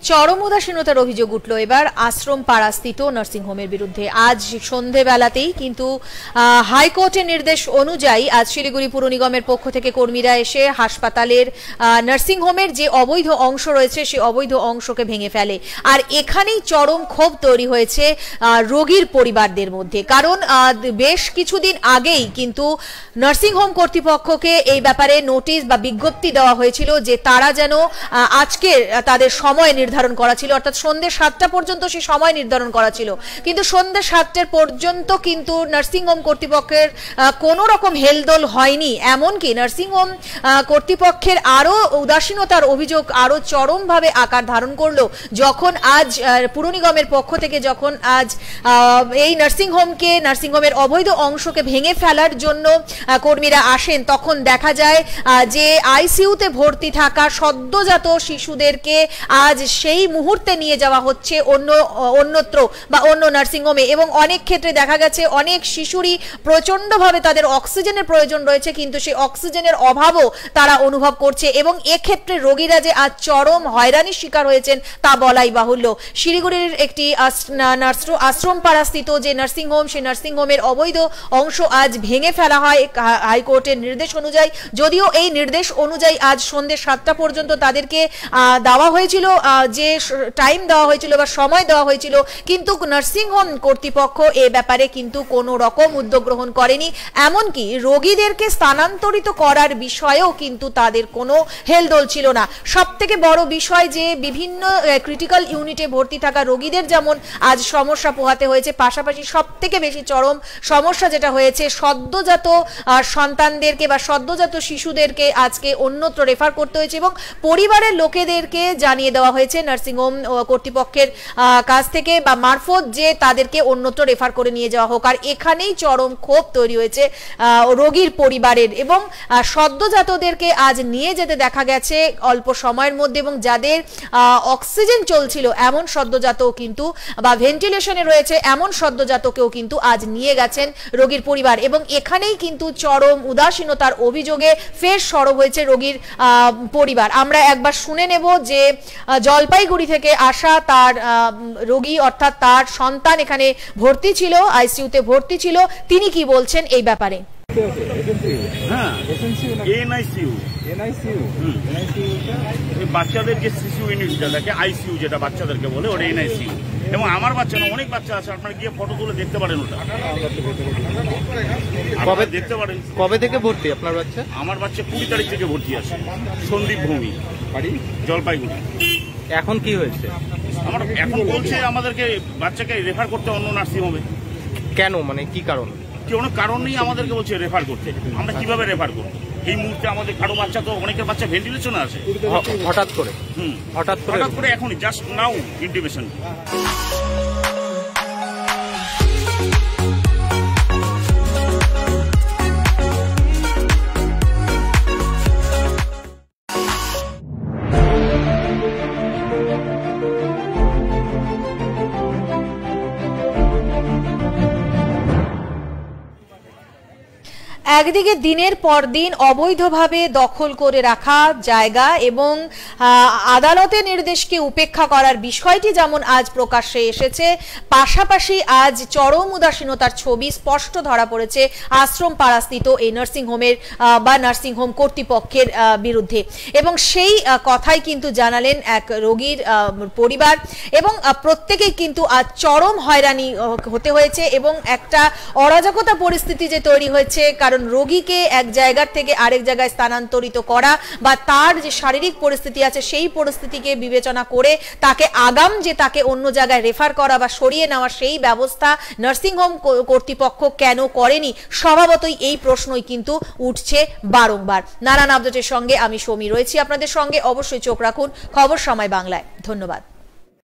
চরম উদাসীনতার অভিযোগ উঠল এবার আশ্রম পাড়াস্থিত নার্সিংহোমের বিরুদ্ধে। আজ সন্ধেবেলাতেই কিন্তু হাইকোর্টের নির্দেশ অনুযায়ী আজ শিলিগুড়ি পুর নিগমের পক্ষ থেকে কর্মীরা এসে হাসপাতালের নার্সিংহোমের যে অবৈধ অংশ রয়েছে সেই অবৈধ অংশকে ভেঙে ফেলে। আর এখানেই চরম ক্ষোভ তৈরি হয়েছে রোগীর পরিবারদের মধ্যে, কারণ বেশ কিছুদিন আগেই কিন্তু নার্সিংহোম কর্তৃপক্ষকে এই ব্যাপারে নোটিশ বা বিজ্ঞপ্তি দেওয়া হয়েছিল যে তারা যেন আজকে তাদের সময় নির্ধারণ করা ছিল, অর্থাৎ সন্ধ্যে 7টা পর্যন্ত সেই সময় নির্ধারণ করা ছিল, কিন্তু সন্ধ্যে 7টা পর্যন্ত কিন্তু নার্সিংহোম কর্তৃপক্ষের কোনো রকম হেলদোল হয়নি। এমনকি নার্সিংহোম কর্তৃপক্ষের আরো উদাসীনতার অভিযোগ আরো চরমভাবে আকার ধারণ করলো যখন আজ পুর নিগমের পক্ষ থেকে যখন আজ এই নার্সিংহোমের অবৈধ অংশকে ভেঙে ফেলার জন্য কর্মীরা আসেন, তখন দেখা যায় যে আইসিইউতে ভর্তি থাকা সদ্যজাত শিশুদেরকে আজ সেই মুহূর্তে নিয়ে যাওয়া হচ্ছে অন্যত্র বা অন্য নার্সিংহোমে। এবং অনেক ক্ষেত্রে দেখা গেছে অনেক শিশুরই প্রচন্ডভাবে তাদের অক্সিজেনের প্রয়োজন রয়েছে, কিন্তু সেই অক্সিজেনের অভাবও তারা অনুভব করছে। এবং এক্ষেত্রে রোগীরা যে আজ চরম হয়রানির শিকার হয়েছেন তা বলাই বাহুল্য। শিলিগুড়ির একটি আশ্রম পাড়াস্থিত যে নার্সিংহোম, সেই নার্সিংহোমের অবৈধ অংশ আজ ভেঙে ফেলা হয় হাইকোর্টের নির্দেশ অনুযায়ী। যদিও এই নির্দেশ অনুযায়ী আজ সন্ধ্যে 7টা পর্যন্ত তাদেরকে দেওয়া হয়েছিল, যে টাইম দেওয়া হয়েছিল বা সময় দেওয়া হয়েছিল, কিন্তু নার্সিংহোম কর্তৃপক্ষ এ ব্যাপারে কিন্তু কোনো রকম উদ্যোগ গ্রহণ করেনি। এমনকি রোগীদেরকে স্থানান্তরিত করার বিষয়েও কিন্তু তাদের কোনো হেলদোল ছিল না। সব থেকে বড় বিষয় যে বিভিন্ন ক্রিটিক্যাল ইউনিটে ভর্তি থাকা রোগীদের যেমন আজ সমস্যা পোহাতে হয়েছে, পাশাপাশি সব থেকে বেশি চরম সমস্যা যেটা হয়েছে সদ্যজাত সন্তানদেরকে বা সদ্যজাত শিশুদেরকে আজকে অন্যত্র রেফার করতে হয়েছে এবং পরিবারের লোকেদেরকে জানিয়ে দেওয়া হয়েছে নার্সিংহোম কর্তৃপক্ষের কাছ থেকে বা মারফত যে তাদেরকে অন্যত্র রেফার করে নিয়ে যাওয়া হোক। আর এখানেই চরম ক্ষোভ তৈরি হয়েছে রোগীর পরিবারের, এবং সদ্যজাতদেরকে আজ নিয়ে যেতে দেখা গেছে অল্প সময়ের মধ্যে, এবং যাদের অক্সিজেন চলছিল এমন সদ্যজাতও কিন্তু বা ভেন্টিলেশনে রয়েছে এমন সদ্যজাতকেও কিন্তু আজ নিয়ে গেছেন রোগীর পরিবার। এবং এখানেই কিন্তু চরম উদাসীনতার অভিযোগে ফের সরব হয়েছে রোগীর পরিবার। আমরা একবার শুনে নেব যে জলপাইগুড়ি থেকে আসা তার রোগী, অর্থাৎ তার সন্তান এখানে ভর্তি ছিল, আইসিইউতে ভর্তি ছিল, তিনি কি বলছেন এই ব্যাপারে। বাচ্চাদের যে শিশু ইউনিটটা থাকে আইসিইউ, যেটা বাচ্চাদেরকে বলে ওটা এনআইসিইউ। এবং আমার বাচ্চা না, অনেক বাচ্চা আছে, আপনারা গিয়ে ফটো তুলে দেখতে পারেন, ওটা কবে দেখতে পারেন। কবে থেকে ভর্তি আপনার বাচ্চা? আমার বাচ্চা 20 তারিখ থেকে ভর্তি আছে, সন্দীপ ভূমি, বাড়ি জলপাইগুড়ি। এখন কি হয়েছে? আমার এখন বলছে আমাদেরকে বাচ্চাকে রেফার করতে অন্য নার্সিংহোমে। কেন, মানে কি কারণ? কোনো কারণ নেই, আমাদেরকে বলছে রেফার করতে। আমরা কিভাবে রেফার করবো এই মুহূর্তে? আমাদের কারো বাচ্চা তো, অনেকের বাচ্চা ভেন্টিলেশনে আছে। হঠাৎ করে এখনই জাস্ট নাও ইন্টিমেশন। একদিকে দিনের পর দিন অবৈধভাবে দখল করে রাখা জায়গা এবং আদালতের নির্দেশকে উপেক্ষা করার বিষয়টি যেমন আজ প্রকাশ্যে এসেছে, পাশাপাশি আজ চরম উদাসীনতার ছবি স্পষ্ট ধরা পড়েছে আশ্রম পাড়াস্থিত এই নার্সিংহোমের বা নার্সিংহোম কর্তৃপক্ষের বিরুদ্ধে। এবং সেই কথাই কিন্তু জানালেন এক রোগীর পরিবার, এবং প্রত্যেকেই কিন্তু আজ চরম হয়রানি হতে হয়েছে এবং একটা অরাজকতা পরিস্থিতি যে তৈরি হয়েছে, কারণ রোগীকে এক জায়গা থেকে আরেক জায়গায় স্থানান্তরিত করা বা তার যে শারীরিক পরিস্থিতি আছে সেই পরিস্থিতিকে বিবেচনা করে তাকে আগাম যে তাকে অন্য জায়গায় রেফার করা বা সরিয়ে নেওয়া, সেই ব্যবস্থা নার্সিংহোম কর্তৃপক্ষ কেন করেনি? স্বভাবতই এই প্রশ্নই কিন্তু উঠছে বারংবার। নানান আপডেটের সঙ্গে আমি সৌমি রয়েছি আপনাদের সঙ্গে, অবশ্যই চোখ রাখুন খবর সময় বাংলায়। ধন্যবাদ।